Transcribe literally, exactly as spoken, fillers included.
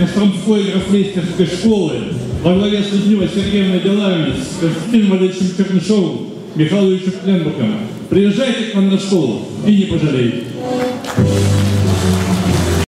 Костромской гроссмейстерской школы во главе с Людмилой Сергеевной Белавиной, с Константином Валерьевичем Чернышовым, Михаилом Ильичем Кленбургом. Приезжайте к нам на школу и не пожалеете.